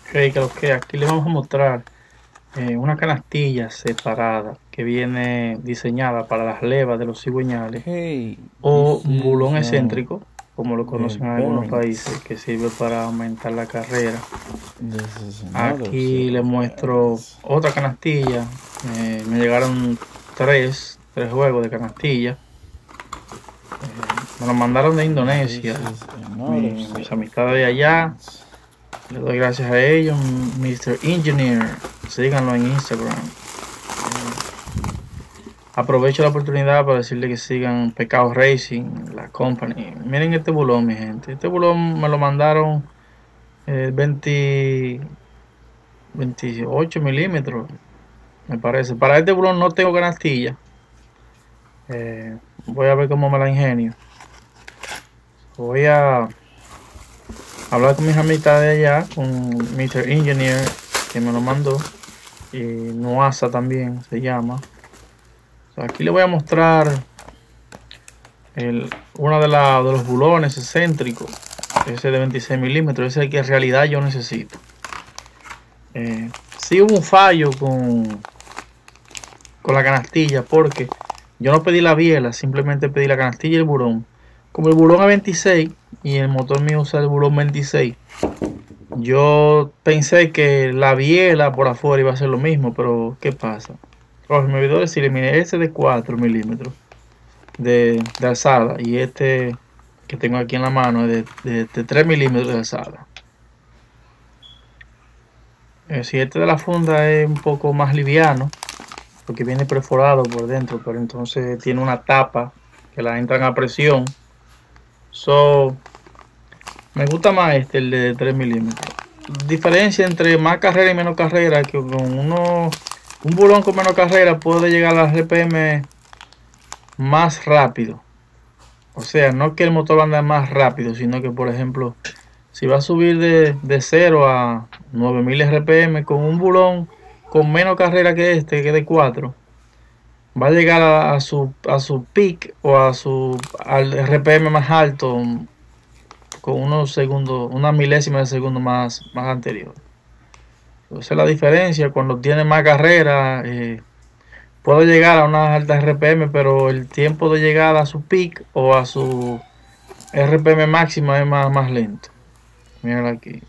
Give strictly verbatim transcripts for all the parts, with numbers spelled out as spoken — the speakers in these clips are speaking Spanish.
Ok, creo que aquí les vamos a mostrar eh, una canastilla separada que viene diseñada para las levas de los cigüeñales Hey, o this un bulón is uh, excéntrico, como lo the conocen en algunos países, bearings. que sirve para aumentar la carrera. This is another Aquí set les of muestro bearings. otra canastilla. Eh, me llegaron tres, tres juegos de canastilla. Eh, me lo mandaron de And this Indonesia. is another Mi- set mis of amistades de allá. bearings. Le doy gracias a ellos, mister Engineer. Síganlo en Instagram. Eh, aprovecho la oportunidad para decirle que sigan Pecado Racing, la company. Miren este bulón, mi gente. Este bulón me lo mandaron eh, veinte, veintiocho milímetros, me parece. Para este bulón no tengo canastilla. Eh, voy a ver cómo me la ingenio. Voy a hablar con mis amistades allá, con mister Engineer, que me lo mandó. Y Noasa también se llama. O sea, aquí le voy a mostrar el, uno de, la, de los bulones excéntricos. Ese de veintiséis milímetros. Ese es el que en realidad yo necesito. Eh, sí hubo un fallo con, con la canastilla, porque yo no pedí la biela, simplemente pedí la canastilla y el burón. Como el burón es veintiséis y el motor mío usa el burón veintiséis, yo pensé que la biela por afuera iba a ser lo mismo, pero ¿qué pasa? Oh, me olvidó decirle, mire, ese de cuatro milímetros de, de alzada y este que tengo aquí en la mano es de, de, de tres milímetros de alzada. Eh, si este de la funda es un poco más liviano, porque viene perforado por dentro, pero entonces tiene una tapa que la entran a presión. So, me gusta más este, el de tres milímetros. Diferencia entre más carrera y menos carrera, que con uno, un bulón con menos carrera puede llegar a la R P M más rápido. O sea, no que el motor anda más rápido, sino que, por ejemplo, si va a subir de, de cero a nueve mil R P M con un bulón con menos carrera que este, que de cuatro, va a llegar a, a su, a su peak o a su al R P M más alto con unos segundos, una milésima de segundo más, más anterior. Esa es la diferencia. Cuando tiene más carrera, eh, puede llegar a unas altas R P M, pero el tiempo de llegada a su peak o a su R P M máxima es más, más lento. Mira aquí.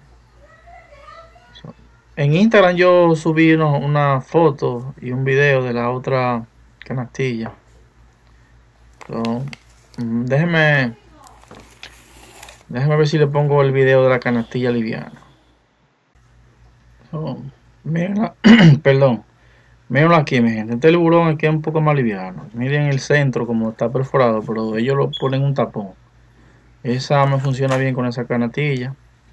En Instagram yo subí uno- una foto y un video de la otra canastilla. So, mm, déjeme, déjeme ver si le pongo el video de la canastilla liviana. So, mírenla, perdón. Mírenlo aquí, mi gente. Este tiburón aquí es un poco más liviano. Miren el centro como está perforado, pero ellos lo ponen un tapón. Esa me funciona bien con esa canastilla.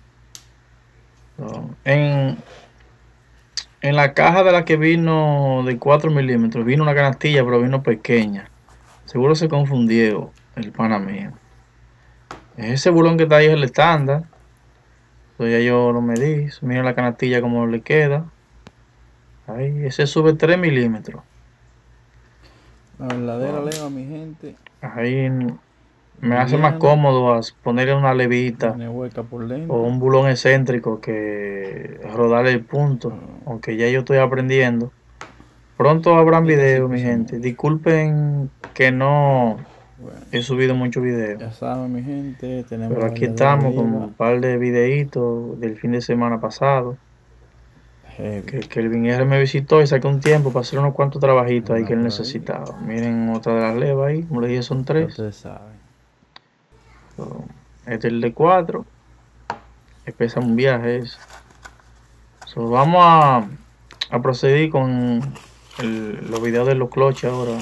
So, en, en la caja de la que vino de cuatro milímetros, vino una canastilla, pero vino pequeña. Seguro se confundió el pana mío. Ese bulón que está ahí es el estándar. Entonces ya yo lo medí. Miren la canastilla como le queda. Ahí, ese sube tres milímetros. La verdadera So, leva, mi gente, ahí me hace más liviana, cómodo ponerle una levita viene hueca por o dentro. un bulón excéntrico que rodar el punto, Uh, aunque ya yo estoy aprendiendo. Pronto habrán esta sí videos, mi pesa gente. mucho. Disculpen que no Bueno, he subido muchos videos, ya saben, mi gente, tenemos pero la aquí verdadera estamos con leva. un par de videitos del fin de semana pasado. Heavy. Que, que el R me visitó y saqué un tiempo para hacer unos cuantos trabajitos ahí Una que él por ahí. necesitaba. Miren otra de las levas ahí, como le dije, son Ya tres. ustedes saben. So, este es el de cuatro, que pesa un viaje ese. So, vamos a, a proceder con el, los videos de los cloches ahora.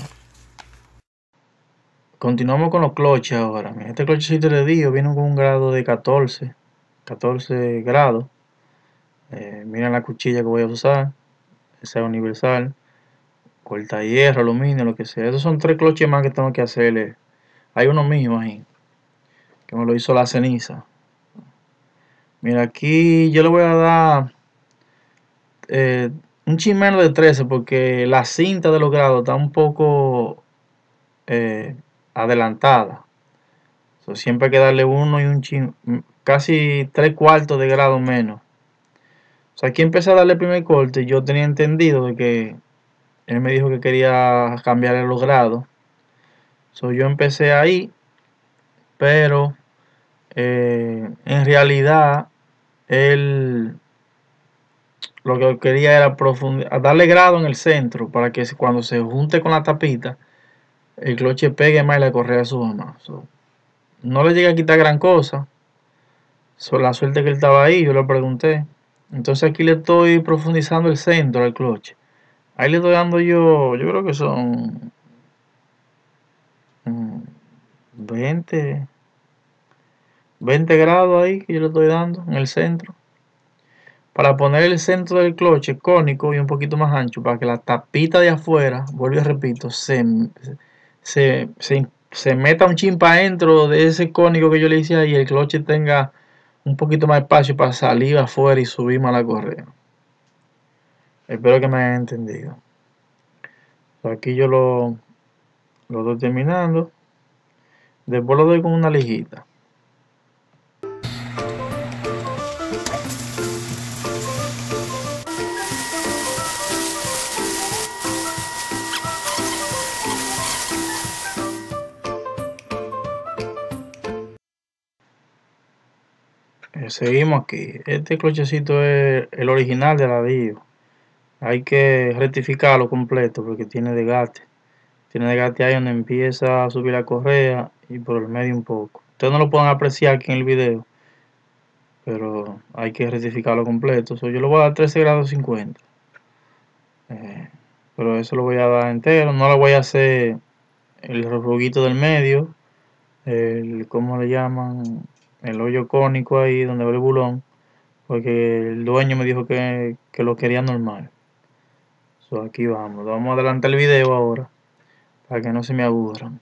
Continuamos con los cloches ahora. Mira, este clochecito de Dio viene con un grado de catorce, catorce grados. Eh, miren la cuchilla que voy a usar. Esa es universal. Corta hierro, aluminio, lo que sea. Esos son tres cloches más que tengo que hacerle. Hay uno mismo ahí, que me lo hizo la ceniza. Mira, aquí yo le voy a dar eh, un chin menos de trece porque la cinta de los grados está un poco eh, adelantada. So, siempre hay que darle uno y un chin, casi tres cuartos de grado menos. O sea, aquí empecé a darle el primer corte y yo tenía entendido de que él me dijo que quería cambiarle los grados. So, yo empecé ahí, pero eh, en realidad él lo que quería era darle grado en el centro para que cuando se junte con la tapita, el cloche pegue más y la correa suba más. So, no le llegué a quitar gran cosa. So, la suerte que él estaba ahí, yo le pregunté. Entonces aquí le estoy profundizando el centro del cloche. Ahí le estoy dando yo, yo creo que son mm, veinte, veinte grados ahí que yo le estoy dando en el centro. Para poner el centro del cloche cónico y un poquito más ancho, para que la tapita de afuera, vuelvo y repito, se, se, se, se meta un chin para adentro de ese cónico que yo le hice ahí y el cloche tenga un poquito más de espacio para salir afuera y subir más la correa. Espero que me hayan entendido. Aquí yo lo, lo estoy terminando. Después lo doy con una lijita. Eh, seguimos aquí. Este clochecito es el original de la Dio. Hay que rectificarlo completo porque tiene desgaste. Tiene desgaste ahí donde empieza a subir la correa y por el medio un poco. Ustedes no lo pueden apreciar aquí en el video, pero hay que rectificarlo completo. So, yo le voy a dar trece grados cincuenta. Eh, pero eso lo voy a dar entero. No le voy a hacer el ruguito del medio. El, ¿cómo le llaman? El hoyo cónico ahí donde va el bulón. Porque el dueño me dijo que, que lo quería normal. So, aquí vamos. Vamos a adelantar el video ahora para que no se me aburran.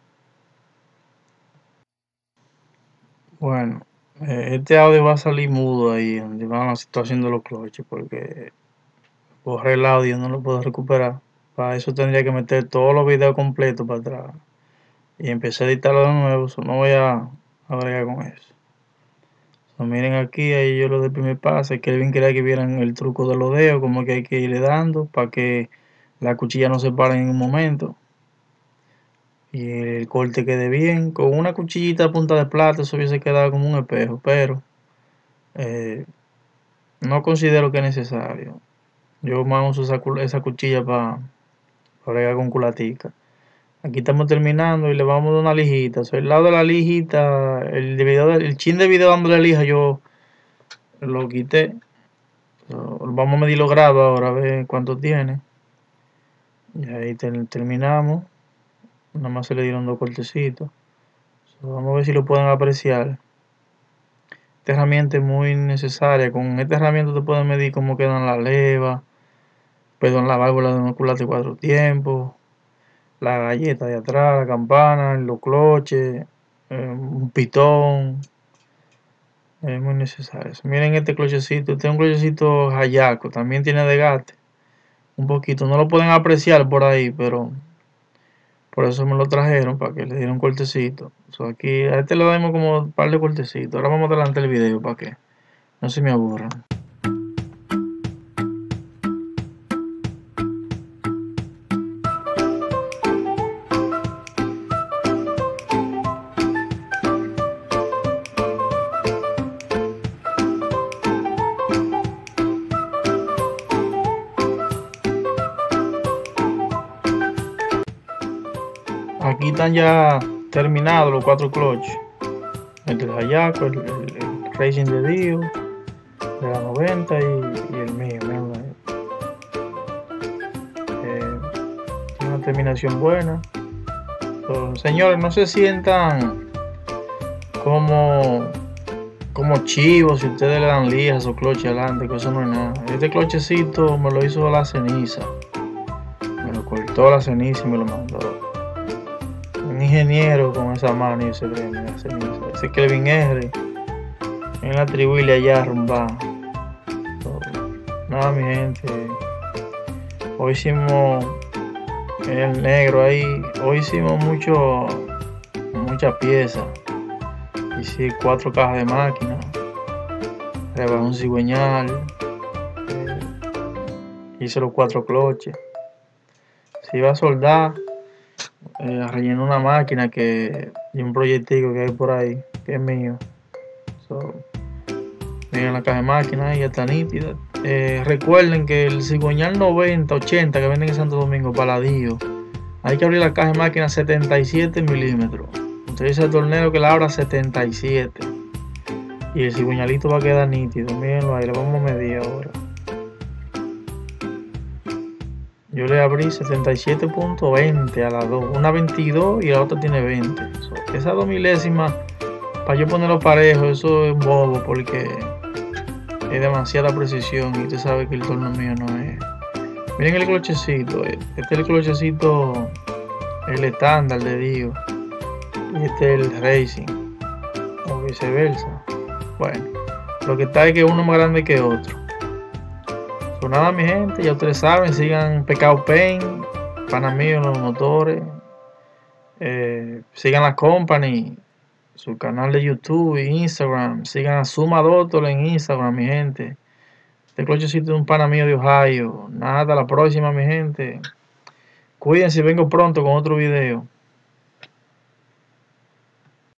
Bueno, eh, este audio va a salir mudo ahí donde van a estar haciendo los cloches porque borré el audio, no lo puedo recuperar. Para eso tendría que meter todos los videos completos para atrás y empecé a editarlo de nuevo. So, no voy a, a bregar con eso. So, miren aquí, ahí yo lo del primer pase. Kelvin quería que vieran el truco de los dedos, como que hay que irle dando para que la cuchilla no se pare en un momento y el corte quede bien. Con una cuchillita a punta de plata eso hubiese quedado como un espejo, pero eh, no considero que es necesario. Yo más uso esa, esa cuchilla para bregar con culatica. Aquí estamos terminando y le vamos a dar una lijita. O sea, el lado de la lijita, el, video, el chin de video dándole lija yo lo quité. So, vamos a medir los grados ahora, a ver cuánto tiene. Y ahí ter, terminamos. Nada más se le dieron dos cortecitos. So, vamos a ver si lo pueden apreciar. Esta herramienta es muy necesaria. Con esta herramienta te pueden medir cómo quedan las levas, perdón, la válvula de un culate de cuatro tiempos, la galleta de atrás, la campana, los cloches, eh, un pitón. Es muy necesario. Miren este clochecito. Este es un clochecito Hayaco. También tiene desgaste. Un poquito. No lo pueden apreciar por ahí, pero por eso me lo trajeron, para que le dieran un cortecito. So, aquí a este le damos como un par de cortecitos. Ahora vamos adelante el video para que no se me aburran. Aquí están ya terminados los cuatro clutches. El del Hayaco, el, el, el Racing de Dio, de la noventa y, y el mío. Eh, tiene una terminación buena. Pero, señores, no se sientan como, como chivos si ustedes le dan lija a su cloche adelante, que eso no es nada. Este clochecito me lo hizo la ceniza. Me lo cortó la ceniza y me lo mandó. Un ingeniero con esa mano y ese tren, la ceniza. Ese Kelvin R. En la tribuile allá rumba. So, nada, mi gente. Hoy hicimos el negro ahí. Hoy hicimos mucho, muchas piezas. Hice cuatro cajas de máquina. Rebajé un cigüeñal. hice los cuatro cloches. Si iba a soldar, eh, rellené una máquina que y un proyectico que hay por ahí, que es mío. So, miren la caja de máquina y ya está nítida. Eh, recuerden que el cigüeñal noventa, ochenta que venden en Santo Domingo, paladillo, hay que abrir la caja de máquina setenta y siete milímetros. Utiliza el tornero que la abra setenta y siete. Y el cigüeñalito va a quedar nítido. Mírenlo ahí, lo vamos a medir ahora. Yo le abrí setenta y siete punto veinte a las dos. Una veintidós y la otra tiene veinte. So, esas dos milésimas, para yo ponerlo parejo, eso es un bobo porque es demasiada precisión y usted sabe que el torno mío no es. Miren el clochecito. Este es el clochecito, el estándar de Dio. Y este es el Racing. O viceversa. Bueno, lo que está es que uno es más grande que otro. Pues nada, mi gente, ya ustedes saben, sigan Pecao Paint, pana mío en los motores, eh, sigan la company, su canal de YouTube e Instagram, sigan a Suma Doctor en Instagram, mi gente. Este clochecito de un pana mío de Ohio. Nada, la próxima, mi gente. Cuídense, vengo pronto con otro video.